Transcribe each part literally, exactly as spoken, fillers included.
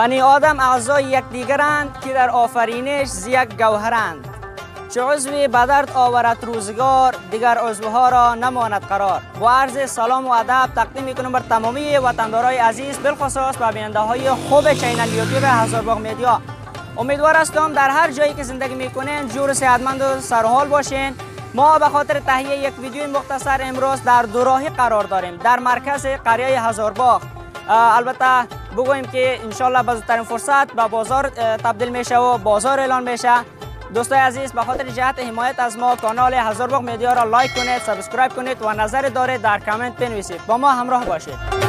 بنی آدم اعضای یکدیگرند که در آفرینش ز یک گوهرند. چه عضوی به درد آورد روزگار، دیگر عضوها را نماند قرار. با عرض سلام و ادب تقدیم میکنم بر تمامی وطندارای عزیز، بالخصوص به بیننده های خوب چینل یوتیوب هزارباغ مدیا. امیدوار هستم در هر جایی که زندگی میکنین جور و صحتمند و سرحال باشین. ما به خاطر تهیه یک ویدیو مختصر امروز در دوراهی قرار داریم، در مرکز قریه هزارباغ. البته بگوییم که انشالله به زودترین فرصت به بازار تبدیل میشه و بازار اعلان میشه. دوستای عزیز، به خاطر جهت حمایت از ما کانال هزارباغ مدیا را لایک کنید، سابسکرایب کنید و نظر دارید در کامنت بنویسید. با ما همراه باشید.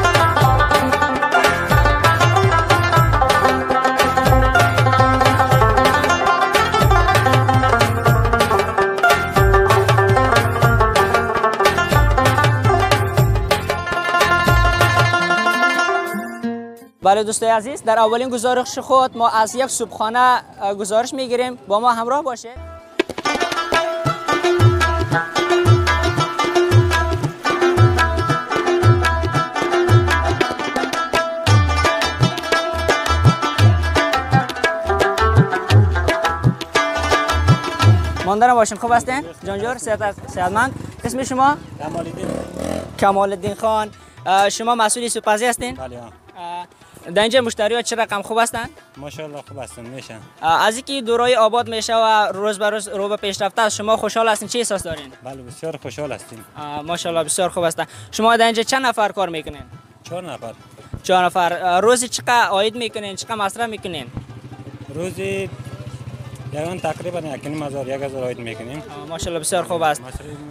بله دوستای عزیز، در اولین گزارش خود ما از یک صبحخانه گزارش میگیریم. با ما همراه باشید. ماندارم باشین. خوب هستین؟ جانجور صحتمند. اسم شما؟ کمال الدین. کمال الدین خان. شما مسئول سوپزی هستین؟ بله. در اینجا مشتری ها چه رقم خوب هستند؟ ماشاءالله خوب هستند، میشن. از اینکه دورای آباد میشه و روز به روز رو به پیشرفته است، شما خوشحال هستین؟ چه احساس دارین؟ بله بسیار خوشحال هستیم. ماشاءالله بسیار خوب هستند. شما در اینجا چند نفر کار میکنین؟ چهار نفر. چهار نفر. روزی چقدر عاید میکنین؟ چقدر مصرف میکنین؟ روزی یعنی تقریبا یک نیم هزار یک هزار عاید میکنیم. ماشاءالله بسیار خوب است.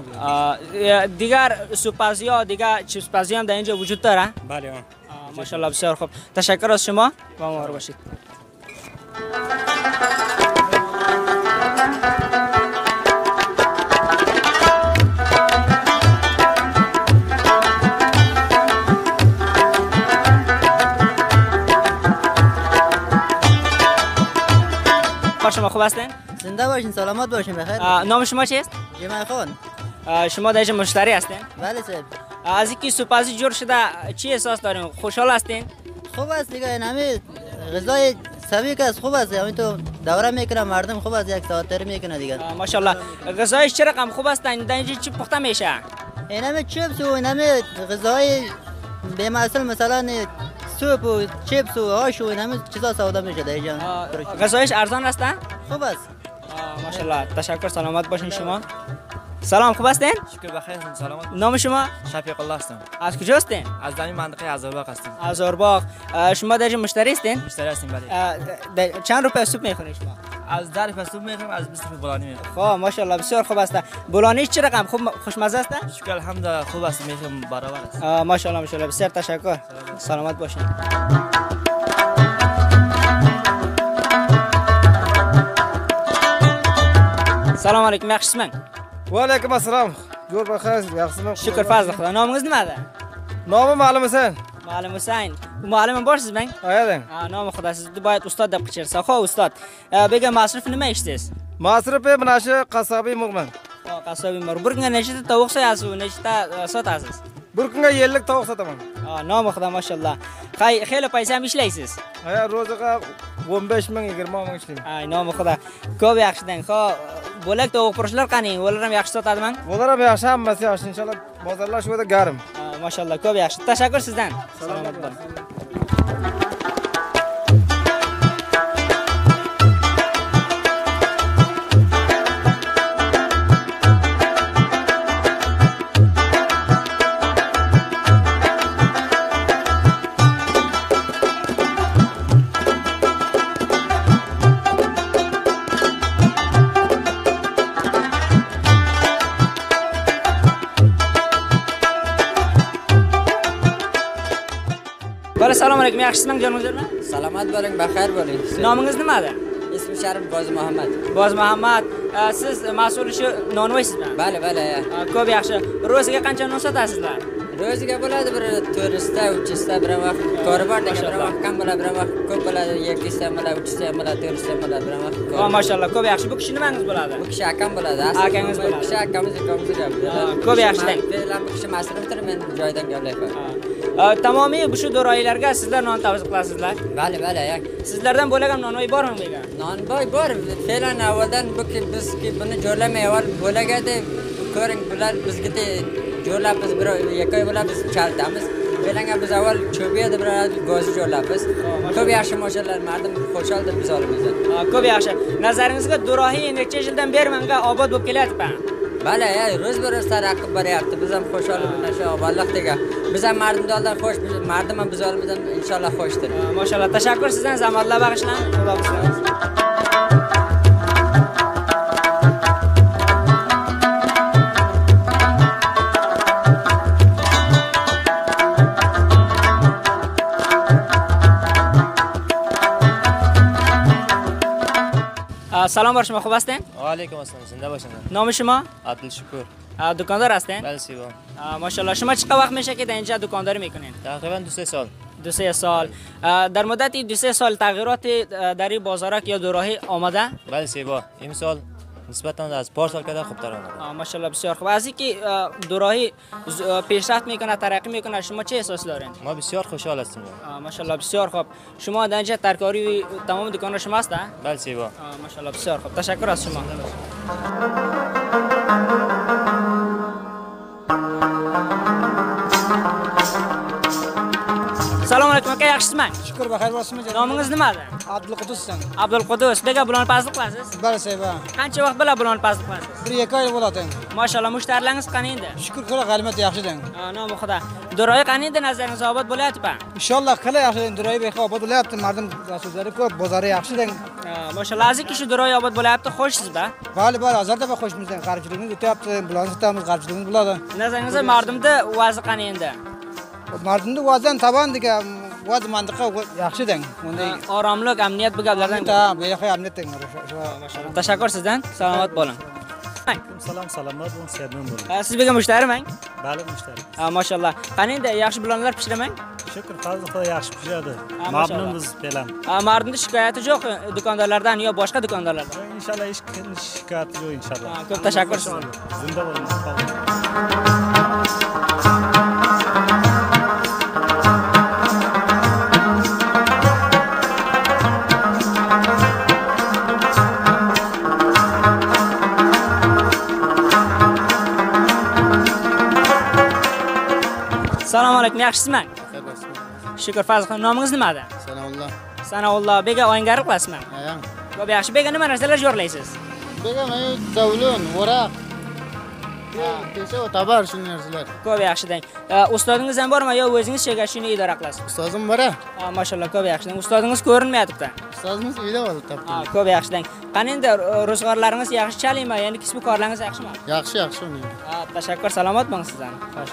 دیگر سوپزی ها دیگر چیپسپزی هم در اینجا وجود داره؟ بله. ماشاءالله بسیار خوب. تشکر از شما. با ما باشید. شما خوب هستین؟ زنده باشین، سلامت باشین، بخیر. نام شما چیست؟ جمعه خان. شما در اینجا مشتری هستین؟ بله صاحب. از اینکه سوپزی جور شده چی احساس دارین؟ خوشحال هستین؟ خوب است دیگه، این همه غذای سبیک است، خوب است. همین تو دوره میکنه مردم، خوب است، یک ساعت تر میکنه دیگه. ماشاءالله. غذایش چه رقم خوب است؟ در اینجا چی پخته میشه؟ این همه چیپس و این همه غذای به مثل مثلا سوپ و چیپس و آش و این همه چیزا سودا میشه در اینجا. غذایش ارزان است؟ خوب است. ماشاءالله. تشکر، سلامت باشین شما. سلام، خوب هستین؟ شکر بخیر هستم، سلامت. نام شما؟ شفیق الله هستم. از کجا هستین؟ از در این منطقه هزارباغ هستم. هزارباغ. شما در اینجا مشتری هستین؟ مشتری هستیم بله. چند روپیه سوپ میخورید شما؟ از ده روپیه سوپ میخوریم، از بیست روپیه بولانی میخوریم. خب ماشاءالله بسیار خوب است. بولانی چه رقم؟ خوب خوشمزه است؟ شکر الحمدلله خوب است، میخوریم برابر است. ماشاءالله ماشاءالله بسیار تشکر. سلامت باشین. سلام علیکم، yaxshiman? و علیکم السلام. جور بخیر، yaxshiman. شکر فضل خدا. نامınız nimadir? Nomim Ma'lum Husayn. Ma'lum Husayn. Muallim borsiz men? Ayading. Ha, nomi xudo, sizni boyat ustod deb qichirsa. Xo'p, ustod. Bega masruf nima ishlaysiz? Masrufi mana shu qasobiy mu'min. Ha, qasobiy mu'min. Bir kunga nechta tovuq so'yasiz, nechta sotasiz? Bir kunga ellik tovuq sotaman. Ha, nomi xudo, mashallah. Qay, xeyli paysa ham ishlaysiz? Ha, ro'ziga o'n besh ming yigirma ming ishlayman. Ay, nomi xudo. Ko'p yaxshidan. Xo'p, bo'lak tovuq purushlar qani? Ular ham yaxshi sotadimi? Ular ham yaxshi, hammasi yaxshi. Inshaalloh bozorlar shu yerda garim. Mashallah, ko'p yaxshi. Tashakkur sizdan. Salomat bo'ling. Assalomu alaykum, yaxshimisizmi jonimizlarmi? Salomat bo'ling, baxir bo'ling. Nomingiz nimadir? Ismi Sharif Boz Muhammad. Boz Muhammad, siz mas'ul shu nonvoysizmi? Bale, bale. Ko'p yaxshi. Ro'ziga qancha non sotasizlar? Ro'ziga bo'ladi bir to'rt ta, uch ta, bir vaqt kori bor degan, bir vaqt kam bo'ladi, bir vaqt ko'p bo'ladi, ikki ta bo'ladi, uch ta bo'ladi, to'rt ta bo'ladi, bir vaqt. Ha, mashallah, ko'p yaxshi. Bu kishi nimangiz bo'ladi? Bu kishi akam bo'ladi. Akangiz bo'ladi. Bu kishi akamiz, akamiz gap. Ko'p yaxshi. Bu kishi masrufdir, men joydan gaplayman. Tamomiy shu do'roylarga sizlar non tavsiya qilasizlar. Bale bale yak. Sizlardan bo'lgan nonvoy bormi bega? Nonvoy bor. Fe'lan avvaldan bu ki biz ki buni jo'rlamay avval bo'lagadi. Ko'ring bular bizga jo'rlab biz bir yakay bo'lib biz chaldamiz. Fe'langa biz avval cho'biyada bir go'zi jo'rlabmiz. Ko'p yaxshi mashallar mardim xo'shaldi biz olimizdan. Ko'p yaxshi. Nazaringizga do'royi necha yildan beri menga obod bo'lib kelyapti. Bale ya ro'z bir ro'z taraqqi boryapti. Biz ham xo'shalib shu avvallikdagi. Biz ham mardimdorlar xo'sh, mardim ham biz olimizdan inshaalloh xo'shdir. Mashallah. Tashakkur sizdan zamonlar bag'ishlang. Xudo xayr. Salom bor shuma, خوب هستین؟ علیکم السلام، زنده باشین. نام شما؟ عبدالشکور. دکاندار هستین؟ بله سیوا. ماشاءالله. شما چقدر وقت میشه که در اینجا دکانداری میکنین؟ تقریبا دو سه سال. دو سه سال. در مدت دو سه سال تغییرات در این بازارک یا دوراهی آمده؟ بله سیوا. امسال نسبتاً از پار سال کرده خوبتر آمده. ماشاءالله بسیار خوب. از اینکه دوراهی پیشرفت میکنه، ترقی میکنه، شما چه احساس دارین؟ ما بسیار خوشحال هستیم. ماشاءالله بسیار خوب. شما در اینجا ترکاری تمام دکان شما هست؟ بله سیوا. ماشاءالله بسیار خوب. تشکر از شما. Assalomu alaykum aka, yaxshisizmi? Shukr, baxayr bo'lsin. Nomingiz nimadi? Abdulqudussan. Abdulqudus. Bega bularni pazlik qilasiz? Bale seyba. Qancha vaqt bilan bularni pazlik qilasiz? bir ikki oy bo'ladi. Mashallah, mushtarilaringiz qani endi? Shukr, ko'ra g'almat yaxshidan. Ha, nomi Xudo. Do'royi qani endi nazaringiz obod bo'lyapti-pa? Inshaalloh qila yaxshidan do'royi bexo obod bo'lyapti. Mardim rasulzari ko'p, bozori yaxshidan. Mashallah, aziki shu do'royi obod bo'lyapti, xo'shsiz-ba? Bale, bale, azarda ba xo'shmizdan. Qarchiligimiz o'tyapti, bularni tutamiz, qarchiligimiz bo'ladi. Nazaringizda mardimda vazi qani endi? Mardimda vazdan taban degan vaz mantiqa yaxshidan. Unday oromlik, amniyat bu gaplardan. Ha, bexo amniyatdan. Mashallah. Tashakkur sizdan. Salomat bo'ling. Salom, salomat bo'ling, sevdim bo'ling. Siz bega mushtariman? Bale, mushtari. Ha, mashallah. Qani endi yaxshi bulanlar pishiraman? Shukr, fazla yaxshi pishiradi. Mamnunmiz bilan. Mardimda shikoyati yo'q do'kondarlardan yo boshqa do'kondarlardan. Inshaalloh hech shikoyat yo'q inshaalloh. Ko'p tashakkur. Zinda bo'ling. Assalomu alaykum, yaxshisizmi? Shukr, Fazlxon. Nomingiz nimada? Sanoulloh. Sanoulloh. Bega o'yingarlik qilasizmi? Ha. Ko'p yaxshi. Bega nima narsalar jo'rlaysiz? Bega men davlon, varaq. Ha, kecha tabar shu narsalar. Ko'p yaxshidan. Ustodingiz ham bormi yo o'zingiz chega shuni idora qilasiz? Ustozim bor-a? Ha, mashallah, ko'p yaxshidan. Ustodingiz ko'rinmayapti. Ustozimiz uyda bo'lib topdi. Ha, ko'p yaxshidan. Qani endi ro'zg'orlaringiz yaxshi chalaymi? Ya'ni kasb-korlaringiz yaxshimi? Yaxshi, yaxshi uning. Ha, tashakkur, salomat bo'ling sizdan. Xo'sh.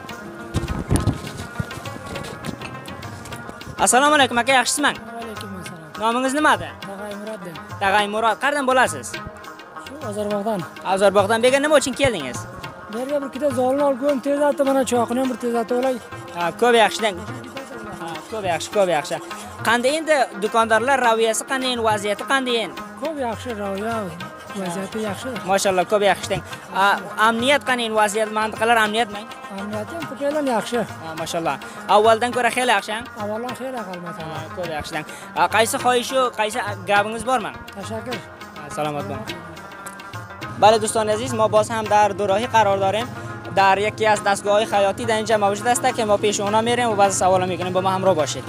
Assalomu alaykum aka, yaxshisizmi? Alaykum assalom. Nomingiz nimada? Tag'ay Muroddan. Tag'ay Murod. Qayerdan bo'lasiz? Shu Ozarbog'dan. Ozarbog'dan. Bega nima uchun keldingiz? Berga bir ikkita zolni olgum, tezlatib mana choqni ham bir tezlatib olay. Ha, ko'p yaxshidan. Ha, ko'p yaxshi, ko'p yaxshi. Qanday endi do'kondorlar raviyasi qanday, vaziyati qanday endi? Ko'p yaxshi raviya, vaziyati yaxshi. Mashallah, ko'p yaxshidan. Amniyat qanday, vaziyat, mantaqalar amniyatmi? Amniyati ham ko'paygan yaxshi. Ha, mashallah. Avvaldan ko'ra xeyli yaxshi. Avvaldan xeyli aqalmasa. Ha, ko'p yaxshidan. Qaysi xohishu, qaysi gapingiz bormi? Tashakkur. Salomat bo'ling. بله دوستان عزیز، ما باز هم در دوراهی قرار داریم. در یکی از دستگاه‌های خیاطی در اینجا موجود است که ما پیش اونا میریم و بعضی سوالا میکنیم. با ما همراه باشید.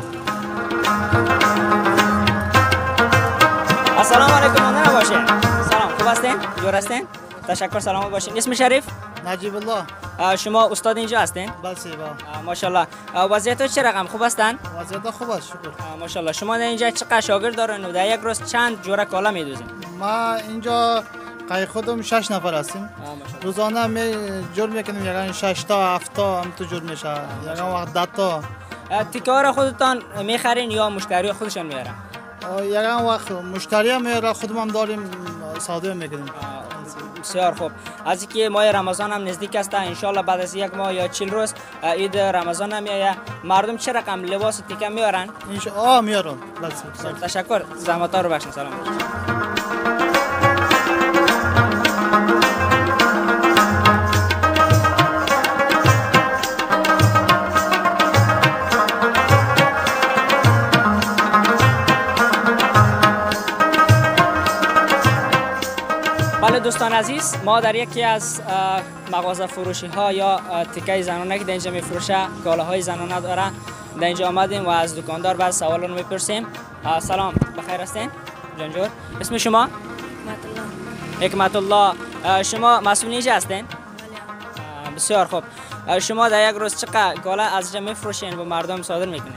السلام علیکم، ممنون باشید. سلام، خوب هستین؟ جور هستین؟ تشکر، سلامت باشین. اسم شریف؟ نجیب الله. شما استاد اینجا هستین؟ بله سیبا. ماشاءالله. وضعیت چه رقم؟ خوب هستن؟ وضعیت خوب است، شکر. ماشاءالله. شما در اینجا چقدر شاگرد دارین و در یک روز چند جوره کالا میدوزین؟ ما اینجا قای خودم شش نفر هستیم. روزانه می جور میکنیم، یعنی شش تا هفت تا هم تو جور میشه، یعنی وقت ده تا. تیکار خودتان میخرین یا مشتری خودشان میارن؟ یعنی وقت مشتری هم میاره، خودم هم داریم صادر میکنیم. بسیار خوب. از اینکه ماه رمضان هم نزدیک است، ان شاء الله بعد از یک ماه یا چهل روز عید رمضان هم میاد. مردم چه رقم لباس تیکه میارن؟ ان شاء الله میارن. تشکر، زحمت ها رو بخشید. سلام. دوستان عزیز، ما در یکی از مغازه فروشی ها یا تکه زنانه که در اینجا میفروشه کالاهای زنانه داره، در اینجا آمدیم و از دکاندار بعض سوالا رو میپرسیم. سلام، بخیر هستین؟ جانجور. اسم شما؟ حکمت الله. شما مسئول اینجا هستین؟ بسیار خوب. شما در یک روز چقدر کالا از اینجا میفروشین و مردم صادر میکنین؟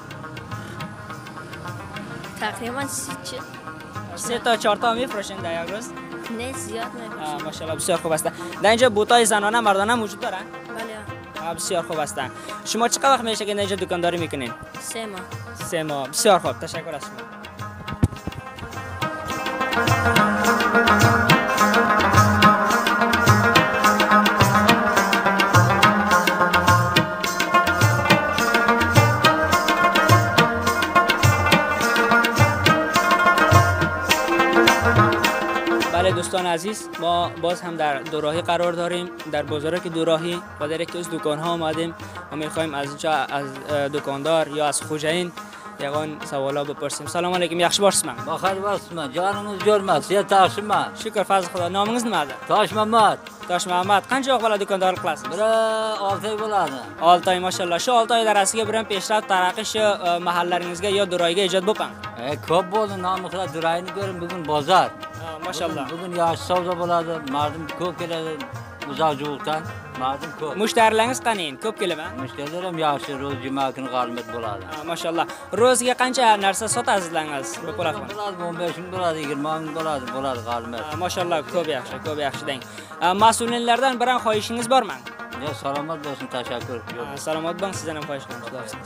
تقریبا سی سه تا چهار تا میفروشین در یک روز؟ نه زیاد نمیفروشیم. ماشاءالله بسیار خوب است. در اینجا بوتای زنانه مردانه موجود دارن؟ بله. بسیار خوب است. شما چقدر وقت میشه که اینجا دکانداری میکنین؟ سه ماه. سه ماه. بسیار خوب، تشکر از شما. دوستان عزیز، ما باز هم در دوراهی قرار داریم، در بازارک دوراهی و در یکی از دکان ها آمدیم و میخوایم از اینجا از دکاندار یا از خوجین یگان سوالا بپرسیم. سلام علیکم، یخش باشسم. بخیر باشسم. جانمون جرمست. یه تاشما. شکر فضل خدا. نامنگز نماده؟ تاش محمد. تاش محمد. قنچه وقت بالا دکاندار کلاس؟ برای آلتای بلاده. آلتای ماشاءالله. شو آلتای در اصلی بریم پیشرفت ترقیش محللرینزگه یا دورایگه ایجاد بپن. خوب بود. نام خود دورایی نگرم بگن بازار. ماشاءالله. بگن یا سودا بلاده. مردم کوب کرده. مزاجوتن. مردم کوب. مشترلنگز قنین. کوب کلمه؟ مشترلم یاش روز جمعه کن غالمت بلاده. ماشاءالله. روز که قنچه نرسه سات از لنگز بپلا کن. بلاده بومبشون بلاده. گرمان بلاده بلاده غالمت. ماشاءالله کوب یخش کوب یخش دین. مسئولینlerden برای خواهشینیz var mı? Ya selamat olsun, teşekkür. Selamat olun, sizden خواهش کنم.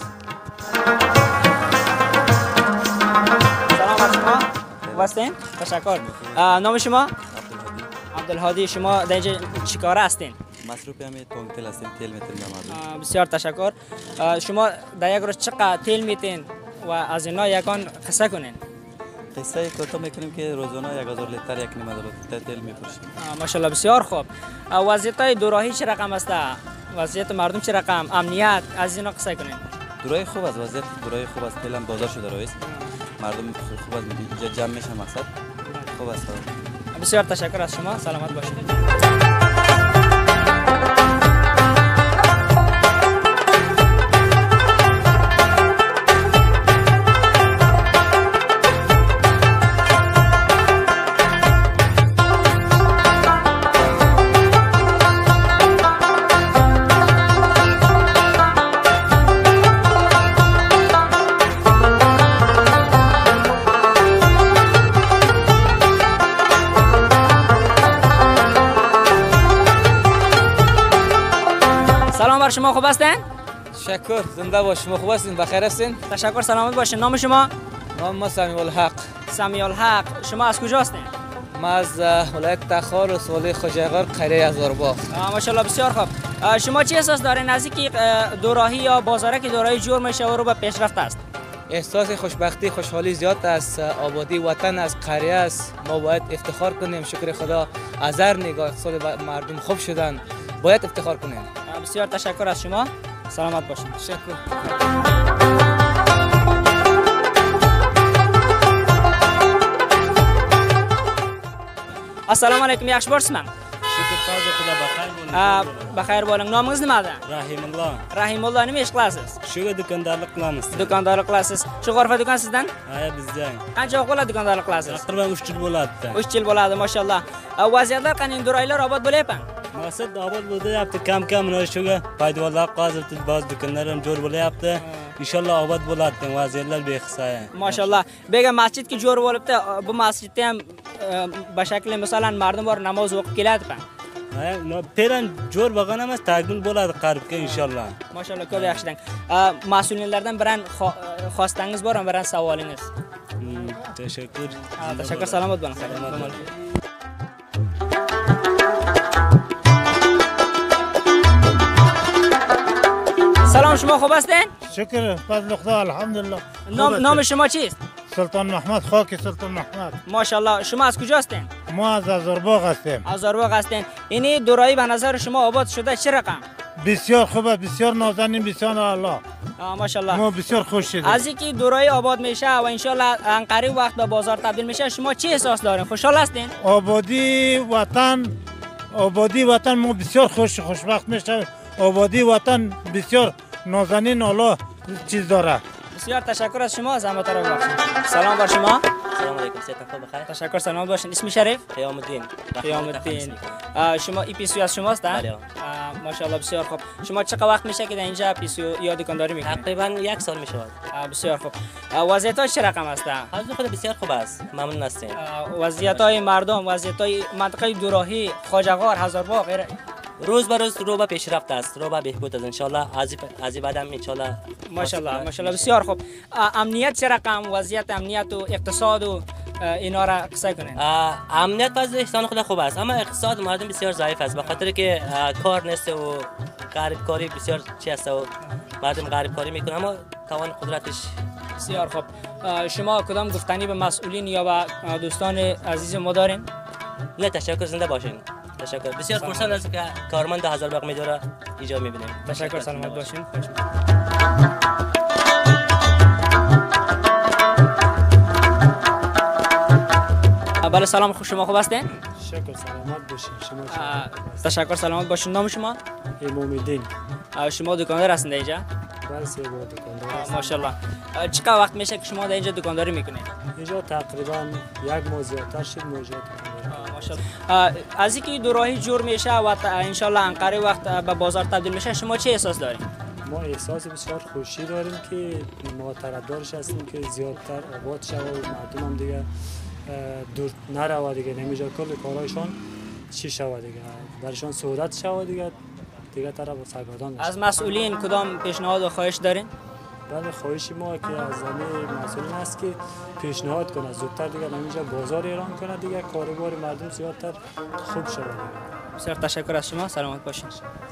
سلام بر شما. واسطین؟ تشکر. نام شما؟ عبدالهادی. شما در اینجا چیکاره هستین؟ مصروف همین تونگ تل هستیم، تل میتیم به مردم. بسیار تشکر. شما در یک روز چقدر تل میتین و از اینا یکان قصه کنین؟ قصه کوتاه میکنیم که روزانه یک هزار لیتر یک نیم هزار لیتر تل میفروشیم. ماشاءالله بسیار خوب. وضعیت دوراهی چه رقم است؟ وضعیت مردم چه رقم؟ امنیت از اینا قصه کنین. دوراهی خوب است، وضعیت دوراهی خوب است. تل هم بازار شده رئیس. مردم خوب است، اینجا جمع میشن مقصد. خوب است. بسیار تشکر از شما. سلامت باشید. بر شما خوب هستین؟ تشکر. زنده باش. شما خوب هستین؟ بخیر هستین؟ تشکر. سلامت باشین. نام شما؟ نام ما سمیع الحق. سمیع الحق. شما از کجا هستین؟ ما از ولایت تخار و سوالی خوجایغار قریه هزارباغ. ماشاءالله بسیار خوب. شما چی احساس دارین از اینکه دوراهی یا بازاره که دوراهی جور میشه و رو به پیشرفت است؟ احساس خوشبختی، خوشحالی زیاد است. آبادی وطن از قریه است. ما باید افتخار کنیم. شکر خدا از هر نگاه اقتصاد مردم خوب شدن. باید افتخار کنیم. بسیار تشکر از شما. سلامت باشید. تشکر. السلام علیکم. یخش باشسم. شکر فضل خدا بخیر بولun. بخیر بولun. Namınız nimadir? Rahimullah. Rahimullah. Nima ish qilasiz? Shu dükkandarlık qilamiz. Dükkandarlık qilasiz. Shu g'urfa do'kon sizdan? Ha, bizdan. Qancha vaqt bo'ladi dükkandarlık qilasiz? Taqriban uch yil bo'ladi. uch yil bo'ladi, maşallah. Vaziyatlar qanday? Duraylar obod bo'lyapti? Maqsad obod bo'lyapti. Kam-kam mana shuga foydalar qozirdi, ba'zi do'konlar ham jo'r bo'lyapti. İnşallah obod bo'ladi. Vaziyatlar behisoya. Maşallah. Bega masjid ki jo'r bo'libdi. Bu masjidda ham ba shakli masalan mardum bor namoz o'qib keladi-pa. Ha, peran jo'r bo'lgan emas, takmil bo'ladi qaribga inshaalloh. Maşallah ko'p yaxshidan. Mas'ullardan biran xostangiz bormi, biran savolingiz? Teşekkür. Teşekkür. Salomat bo'ling. سلام. شما خوب هستین؟ شکر. فضل خدا. الحمدلله. نام نام شما چیست؟ سلطان محمد. خاک سلطان محمد. ماشاءالله. شما از کجا هستین؟ ما از آذربایجان هستیم. آذربایجان هستین. اینی دورایی به نظر شما آباد شده چه رقم؟ بسیار خوبه، بسیار نازنین، بسیار الله. ماشاءالله. ما بسیار خوش شدیم. از اینکه دورایی آباد میشه و انشالله ان قریب وقت به بازار تبدیل میشه، شما چی احساس دارین؟ خوشحال هستین؟ آبادی وطن، آبادی وطن ما بسیار خوش خوشبخت میشه. آبادی وطن بسیار نازنین الله چیز داره. بسیار تشکر از شما، زحمت را ببخشید. سلام بر شما. سلام علیکم، صحتتون خوب بخیر؟ تشکر، سلامت باشین. اسم شریف؟ قیام الدین. قیام الدین. شما ای پی سی از شماست؟ بله. ماشاءالله بسیار خوب. شما چقدر وقت میشه که در اینجا پی سی یا دکانداری میکنید؟ تقریبا یک سال میشه. بسیار خوب. وضعیت چه رقم است؟ از خود بسیار خوب است. ممنون هستیم. وضعیت های مردم، وضعیت های منطقه دوراهی، خواجه‌غار، هزارباغ غیره روز به روز رو به پیشرفت است، رو به بهبود است. ان شاء الله از از بعد هم ان شاء الله ماشاءالله ماشاءالله بسیار خوب. امنیت چه رقم؟ وضعیت امنیت و اقتصاد و اینا را قصه کنین. امنیت باز احسان خود خوب است، اما اقتصاد مردم بسیار ضعیف است، به خاطر که کار نیست و غریب کاری بسیار چی است و مردم غریب کاری میکنه، اما توان قدرتش بسیار خوب. شما کدام گفتنی به مسئولین یا به دوستان عزیز ما دارین؟ نه تشکر، زنده باشین. تشکر. بسیار خرسند هستم که کارمند هزارباغ میداره اینجا میبینیم. تشکر، سلامت باشین. بله سلام، خوش شما خوب هستین؟ تشکر، سلامت باشین. شما تشکر، سلامت باشین. نام شما؟ امام الدین. شما دکاندار هستین در اینجا؟ بله سه با دکاندار. ماشاءالله. چقدر وقت میشه که شما در اینجا دکانداری میکنید؟ اینجا تقریبا یک ماه زیادتر شد موجود. ماشاءالله. از اینکه دوراهی جور میشه و ان شاء الله ان قریب وقت به بازار تبدیل میشه، شما چه احساس دارین؟ ما احساس بسیار خوشی داریم که ما طرفدارش هستیم که زیادتر آباد شود و مردم هم دیگه دور نرود دیگه، نمیشه کل کارهایشان چی شود دیگه، برایشان سهولت شود دیگه، دیگه طرف سرگردان از مسئولین کدام پیشنهاد و خواهش دارین؟ بله، خواهش ما که از همه مسئولین است که پیشنهاد کنه زودتر دیگه نمیشه بازار ایران کنه دیگه، کاروبار مردم زیادتر خوب شود دیگه. بسیار تشکر از شما، سلامت باشین.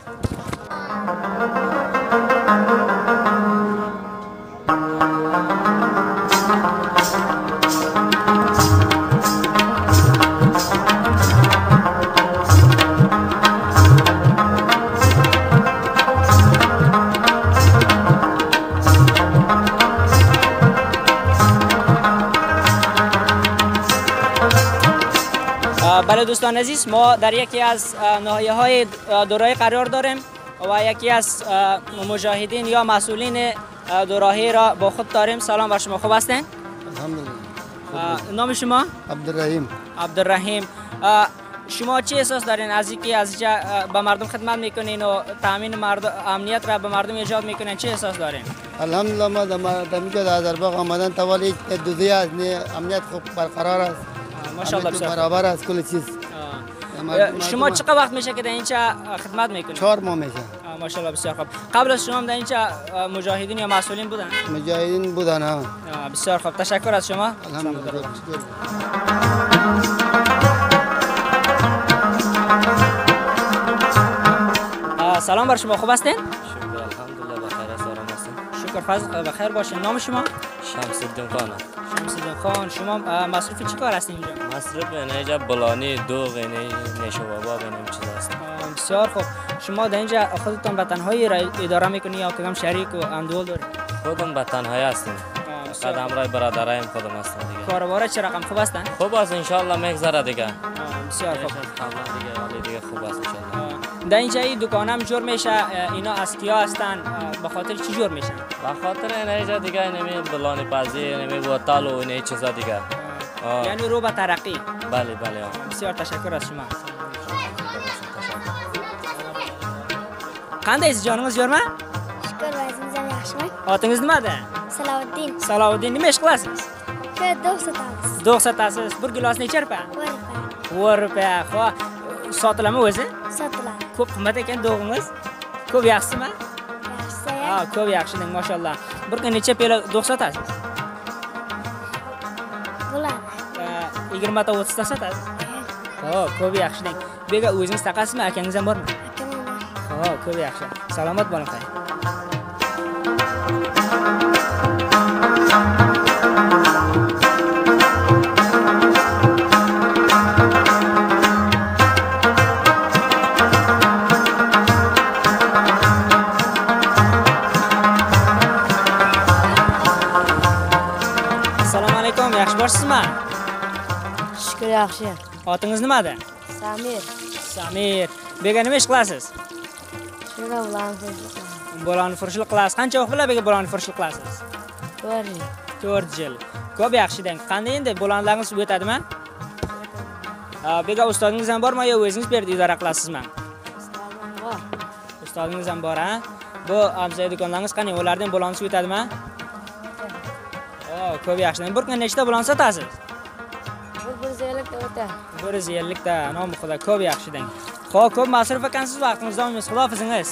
بله دوستان عزیز، ما در یکی از ناحیه های دوراهی قرار داریم و یکی از مجاهدین یا مسئولین دوراهی را با خود داریم. سلام بر شما، خوب هستین؟ الحمدلله. نام شما؟ عبدالرحیم. عبدالرحیم. شما چی احساس دارین از اینکه از اینجا به مردم خدمت میکنین و تامین مردم امنیت را به مردم ایجاد میکنین، چی احساس دارین؟ الحمدلله ما در اینجا در هزارباغ آمدن توالی دوزی است، امنیت خوب برقرار است. ماشاءالله بسیار برابر است کل چیز. شما چقدر وقت میشه که در اینجا خدمت میکنید؟ چهار ماه میشه. ماشاءالله بسیار خوب. قبل از شما در اینجا مجاهدین یا مسئولین بودن؟ مجاهدین بودن ها. بسیار خوب، تشکر از شما. الحمدلله. سلام بر شما، خوب هستین؟ شکر الحمدلله بخیر است، آرام هستم. شکر فضل بخیر باشین. نام شما؟ شمس الدین خان. شمس الدین خان. شما مصروف چی کار هستین اینجا؟ مصروف اینجا بلانی دو غنی نشو بابا بینم چیز است. بسیار خوب. شما در اینجا خودتون به تنهایی را اداره میکنی یا کدام شریک و اندول دارید؟ خودم به تنهایی هستیم. فقط همراه برادرایم خودم هستم دیگه. کاروبار چه رقم خوب هستن؟ خوب است ان شاء الله میگذره دیگه. بسیار خوب. دیگه حالی دیگه خوب است ان شاء الله. در اینجا این دکانم جور میشه، اینا از کیا هستن؟ به خاطر چی جور میشن؟ به خاطر اینجا دیگه نمی بلانی بازی نمی بوتال و این چیزا دیگه. یعنی رو به ترقی. بله بله. بسیار تشکر از شما. قنده ایز جانınız yorma? Şükür vazimizden yaxşımı? Atınız nimadir? Salahuddin. Salahuddin, nima ish qilasiz? Ke dog sotamiz. Dog sotasiz. Bir gilos necha rupiya? bir rupiya. Ho, sotiladimi o'zi? Sotiladi. Ko'p qimmat ekan dog'ingiz. Ko'p yaxshimi? Yaxshi. Ha, ko'p yaxshi deng, mashallah. Bir kun necha piyola dog sotasiz? Bo'ladi. yigirma ta o'ttiz ta sotasiz? Ha, ko'p yaxshi deng. Bu yerga o'zingiz taqasizmi, akangiz ham bormi? Ha, ko'p yaxshi. Salomat bo'ling. yaxshiboshsizmi? Shukr, yaxshi. Otingiz nimada? Samir. Samir. Bega nima ish qilasiz? Shuna bilan furushlik. Bolani furushlik qilasiz. Qancha vaqt bilan bega bolani furushlik qilasiz? to'rt yil. to'rt yil. Ko'p yaxshi deng. Qanday endi bolanlaringiz o'tadimi? Bega ustodingiz ham bormi yo o'zingiz bu yerda idora qilasizmi? Ustodim bor. Ustodingiz ham bor, ha? Bu amzay do'konlaringiz qanday? Ulardan bolangiz o'tadimi? O, ko'p yaxshi. Bir kunda nechta bolan sotasiz? bir yuz ellik ta o'ta. bir yuz ellik ta. Nomi xudo, ko'p yaxshi deng. Xo'p, ko'p masruf ekansiz, vaqtingizdan olmaysiz. Xudo hafizingiz.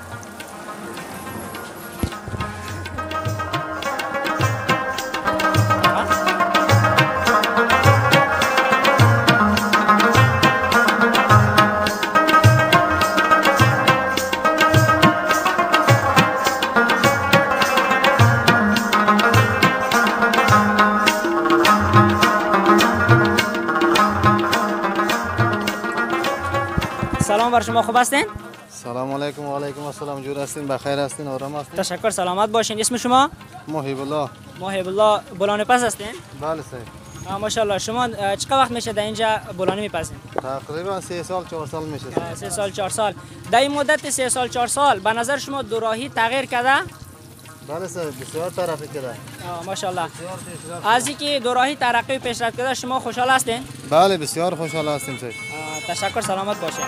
Salom bar shuma, xo'p asting? Assalomu alaykum va alaykum assalom. Jo'r asting, baxayr asting, orom asting. Tashakkur, salomat bo'ling. Ismi shuma? Mohibullo. Mohibullo, bolani pas asting? Bali, say. Ha, mashallah. Shuma chiqa vaqt meshada inja bolani mipasin? Taqriban seh sol چهار سال میشه. سه سال چهار سال. در این مدت سه سال چهار سال به نظر شما دوراهی تغییر کرده؟ بله سر بسیار ترقی کرده. ماشاءالله. از اینکه دوراهی ترقی و پیشرفت کرده شما خوشحال هستین؟ بله بسیار خوشحال هستیم سر. تشکر، سلامت باشین.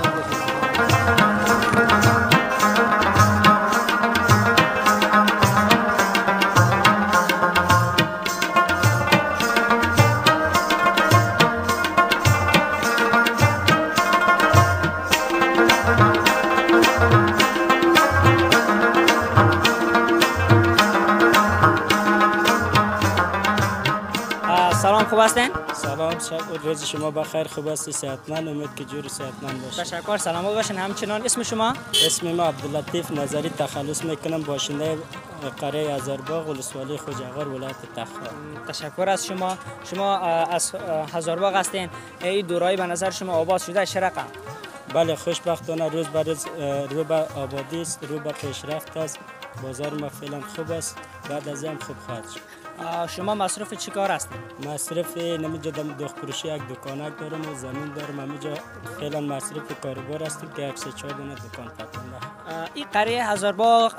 سلام، خوب هستین؟ سلام، روز شما بخیر، خوب هستی، صحتمند، امید که جور صحتمند باشید. تشکر، سلامت باشین. همچنان اسم شما؟ اسم ما عبداللطیف نظری، تخلص میکنم، باشنده قریه هزارباغ، ولسوالی خوجاغار، ولایت تخار. تشکر از شما. شما از هزارباغ هستین. این دورایی به نظر شما آباد شده چه رقم؟ بله، خوشبختانه روز به روز رو به آبادی است، رو به پیشرفت است. بازار ما فعلا خوب است، بعد از این خوب خواهد شد. شما مصرف چی کار هستین؟ مصرف نمیجا دم دخ فروشی یک دکانک دارم و زمین دارم. همینجا فعلا مصرف کاربار هستیم که یک سه چهار دونه دکان پتنده. این قریه هزارباغ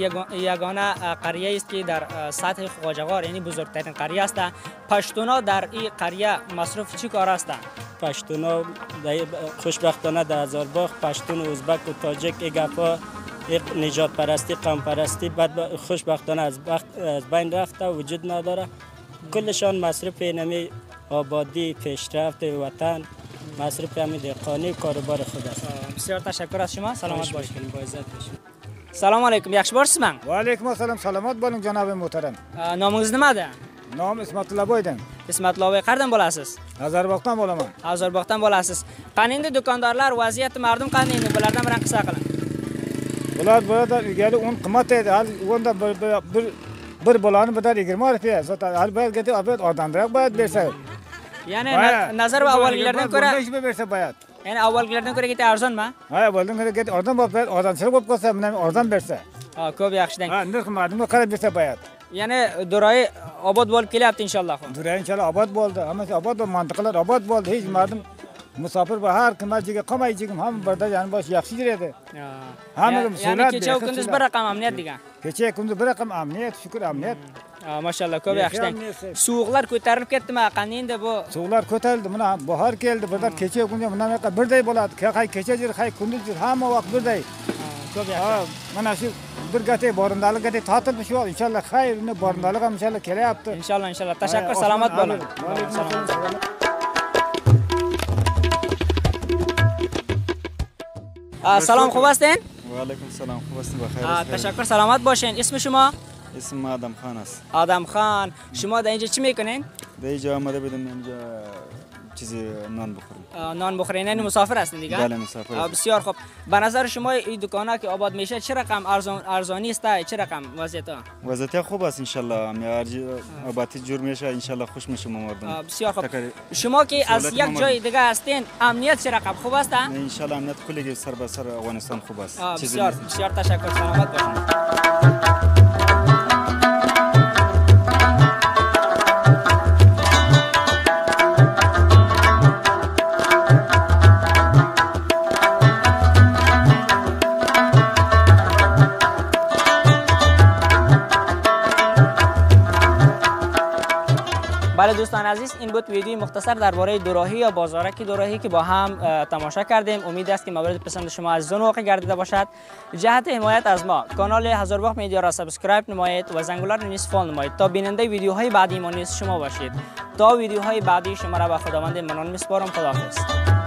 یگانه قریه است که در سطح خوجاغار، یعنی بزرگترین قریه است. پشتونا در این قریه مصرف چی کار هستند؟ پشتونا خوشبختانه در هزارباغ پشتون و ازبک و تاجک ایگپا یک نجات پرستی، قوم پرستی بعد خوشبختانه از از بین رفته، وجود نداره. کلشان مصرف نمی آبادی، پیشرفت وطن، مصرف همین دهقانی و کاروبار خود است. بسیار تشکر از شما، سلامت باشید. با عزت باشید. سلام علیکم، یخش بارسیز؟ و علیکم السلام، سلامت باشین جناب محترم. نامınız nimada? Nom İsmatullo boydan. İsmatullo boy qayerdan bo'lasiz? Hazarbog'dan bo'laman. Hazarbog'dan bo'lasiz. Qani endi do'kondorlar vaziyati mardum qanday endi bulardan bilan qissa qiling. Bular burada ilgili un qimmat edi. Hal onda bir bir bir bolani bedel yigirma rupiya. Zaten hal bayat getib abad odamroq bayat bersa. Ya'ni nazar va avvalgilardan ko'ra besh bersa bayat. Ya'ni avvalgilardan ko'ra geti arzonmi? Ha, avvaldan ko'ra geti arzon bo'lib, odamchilik bo'lib qolsa, mana arzon bersa. Ha, ko'p yaxshidan. Ha, nirx mardumga qarab bersa bayat. Ya'ni Duroy obod bo'lib kelyapti inshaalloh. Duroy inshaalloh obod bo'ldi. Hammasi obod bo'ldi, mantiqlar obod bo'ldi. Hech mardum musofir va har kim jiga qolmaydigim ham birda yani bosh yaxshi jiradi. Hammaga musullat. Ya'ni kecha kunduz bir raqam amniyat degan. Kecha kunduz bir raqam amniyat, shukr amniyat. Ha, mashallah, ko'p yaxshidan. Sovuqlar ko'tarilib ketdimi? Qani endi bu? Sovuqlar ko'tarildi. Mana bahor keldi. Birda kecha kunduz bunaqa birday bo'ladi. Qay kecha jir, qay kunduz jir, hamma vaqt birday. Ko'p yaxshi. Mana shu bir gate borindalik gate ta'til shu inshaalloh xayrini borindalik ham inshaalloh kelyapti. Inshaalloh, inshaalloh. Tashakkur, salomat bo'ling. Va alaykum assalom. سلام، خوب هستین؟ و علیکم السلام، خوب هستین؟ بخیر. تشکر، سلامت باشین. اسم شما؟ اسم آدم خان است. آدم خان. شما در اینجا چی میکنین؟ در اینجا آمده بودم اینجا چیزی نان بخوریم. نان بخورین، یعنی مسافر هستین دیگه؟ بله، مسافر هستم. بسیار خوب. به نظر شما این دکانا که آباد میشه چه رقم ارزان ارزانی است؟ چه رقم وضعیت؟ وضعیت خوب است ان شاء الله. میارجی آبادی جور میشه ان شاء الله، خوش میشه مردم. بسیار خوب. شما که از یک جای دیگه هستین، امنیت چه رقم خوب است؟ ان شاء الله امنیت کلی سر به سر افغانستان خوب است. بسیار بسیار تشکر، سلامت باشید. بله دوستان عزیز، این بود ویدیوی مختصر درباره دوراهی یا بازارک دوراهی که با هم تماشا کردیم. امید است که مورد پسند شما عزیزان واقع گردیده باشد. جهت حمایت از ما کانال هزار باغ میدیا را سابسکرایب نمایید و زنگوله را نیز فال نمایید تا بیننده ویدیوهای بعدی ما نیز شما باشید. تا ویدیوهای بعدی شما را به خداوند منان میسپارم. خداحافظ.